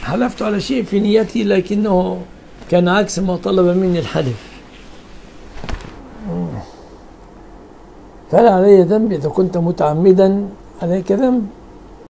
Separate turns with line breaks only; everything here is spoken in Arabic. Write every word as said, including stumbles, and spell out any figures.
حلفت على شيء في نيتي لكنه كان عكس ما طلب مني الحلف، فلا علي ذنب إذا كنت متعمدا عليك ذنب.